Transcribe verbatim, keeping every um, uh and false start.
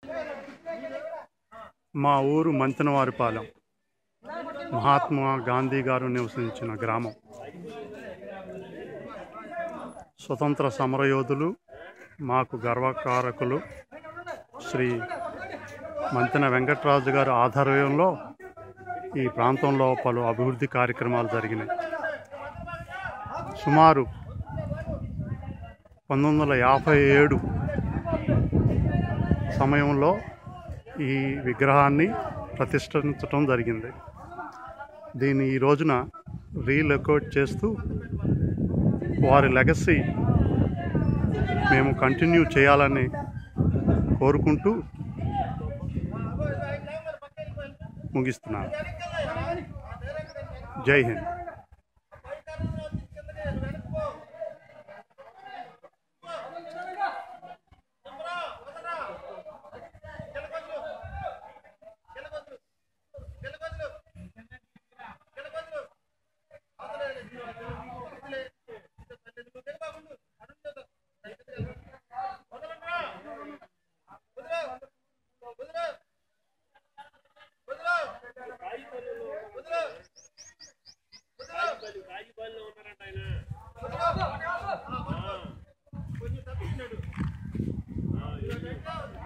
మా ఊరు మంతెనవారిపాలెం మహాత్మా గాంధీ గారు నివసించిన గ్రామం. స్వతంత్ర సమరయోధులు, మాకు గర్వకారకులు శ్రీ మంతెన వెంకటరాజు గారి ఆధ్వర్యంలో ఈ ప్రాంతంలో పలు అభివృద్ధి కార్యక్రమాలు జరిగినాయి. సుమారు పంతొమ్మిది వందల యాభై ఏడు సమయంలో ఈ విగ్రహాన్ని ప్రతిష్ఠించడం జరిగింది. దీన్ని ఈ రోజున రీలొకేట్ చేస్తూ వారి లెగసీ మేము కంటిన్యూ చేయాలని కోరుకుంటూ ముగిస్తున్నాను. జై హింద్. కొంచెం తప్పించాడు.